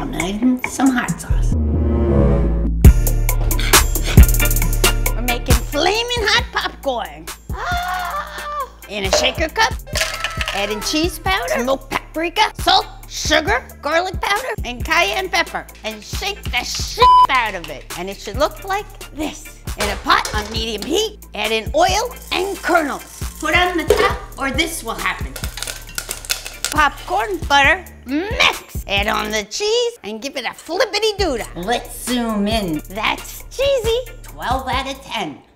I'm adding some hot sauce. We're making flaming hot popcorn. In a shaker cup, adding cheese powder, smoked paprika, salt, sugar, garlic powder, and cayenne pepper. And shake the shit out of it. And it should look like this. In a pot on medium heat, add in oil and kernels. Put on the top or this will happen. Popcorn, butter, mix. Add on the cheese and give it a flippity-doodah. Let's zoom in. That's cheesy. 12 out of 10.